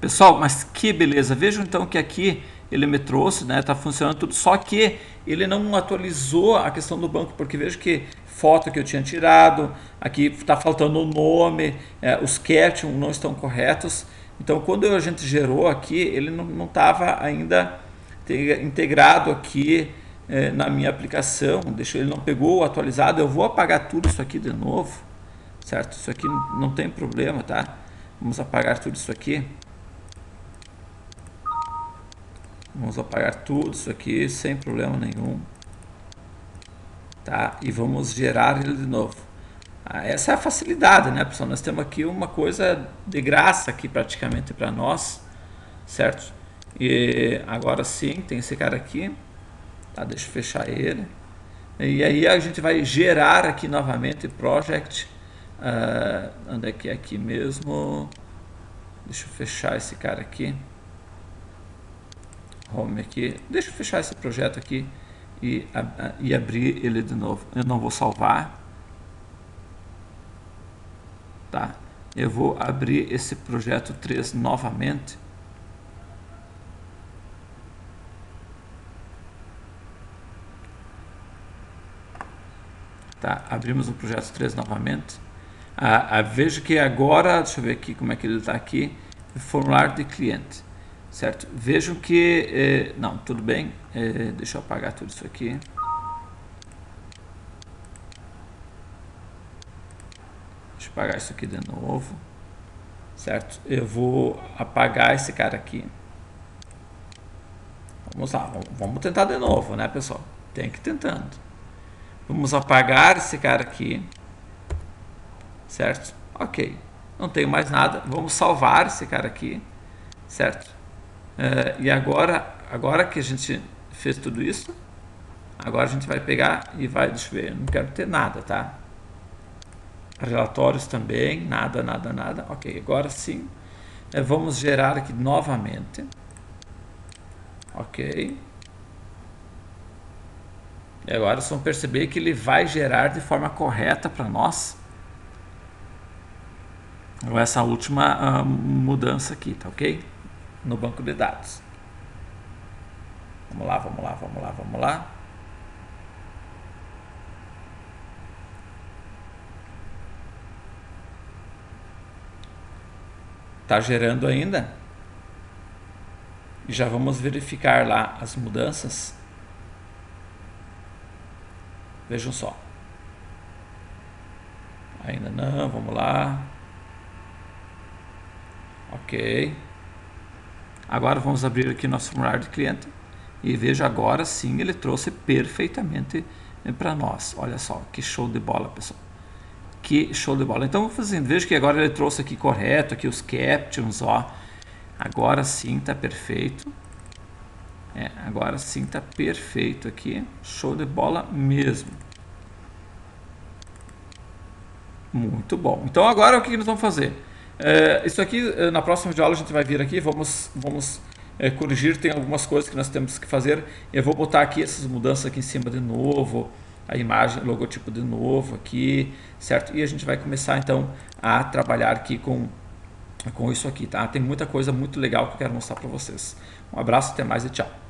Pessoal, mas que beleza. Vejam então que aqui ele me trouxe, né? Tá funcionando tudo, só que ele não atualizou a questão do banco, porque vejo que foto que eu tinha tirado, aqui está faltando o nome, os captions não estão corretos. Então, quando a gente gerou aqui, ele não estava ainda integrado aqui na minha aplicação. Deixa, ele não pegou o atualizado. Eu vou apagar tudo isso aqui de novo, certo? Isso aqui não tem problema, tá? Vamos apagar tudo isso aqui. Vamos apagar tudo isso aqui sem problema nenhum, tá? E vamos gerar ele de novo. Essa é a facilidade, né, pessoal? Nós temos aqui uma coisa de graça aqui praticamente para nós, certo? E agora sim, tem esse cara aqui, tá? Deixa eu fechar ele. E aí a gente vai gerar aqui novamente project. Onde é que é aqui mesmo? Deixa eu fechar esse cara aqui. Home aqui. Deixa eu fechar esse projeto aqui e abrir ele de novo. Eu não vou salvar. Tá? Eu vou abrir esse projeto 3 novamente. Tá? Abrimos o projeto 3 novamente. Vejo que agora, deixa eu ver aqui como é que ele está aqui, formulário de cliente, certo? Vejam que, não, tudo bem, deixa eu apagar tudo isso aqui. Deixa eu apagar isso aqui de novo, certo? Eu vou apagar esse cara aqui. Vamos lá, vamos tentar de novo, né, pessoal? Tem que ir tentando. Vamos apagar esse cara aqui, certo? Ok, não tenho mais nada. Vamos salvar esse cara aqui, certo? E agora que a gente fez tudo isso, agora a gente vai pegar e vai, deixa eu ver, eu não quero ter nada, tá? Relatórios também, nada. Ok, agora sim. Vamos gerar aqui novamente. Ok. E agora vocês vão perceber que ele vai gerar de forma correta para nós essa última mudança aqui, tá ok? No banco de dados. Vamos lá. Tá gerando ainda? E já vamos verificar lá as mudanças. Vejam só. Ainda não, vamos lá. Ok. Agora vamos abrir aqui nosso formulário de cliente. E veja agora sim, ele trouxe perfeitamente para nós. Olha só, que show de bola, pessoal. Que show de bola. Então, vou fazendo. Veja que agora ele trouxe aqui correto, aqui os captions, ó. Agora sim tá perfeito. Agora sim tá perfeito aqui. Show de bola mesmo. Muito bom. Então agora o que nós vamos fazer? Isso aqui, na próxima videoaula a gente vai vir aqui, vamos corrigir, tem algumas coisas que nós temos que fazer. Eu vou botar aqui essas mudanças aqui em cima de novo, a imagem, o logotipo de novo aqui, certo? E a gente vai começar então a trabalhar aqui com isso aqui, tá? Tem muita coisa muito legal que eu quero mostrar para vocês. Um abraço, até mais e tchau.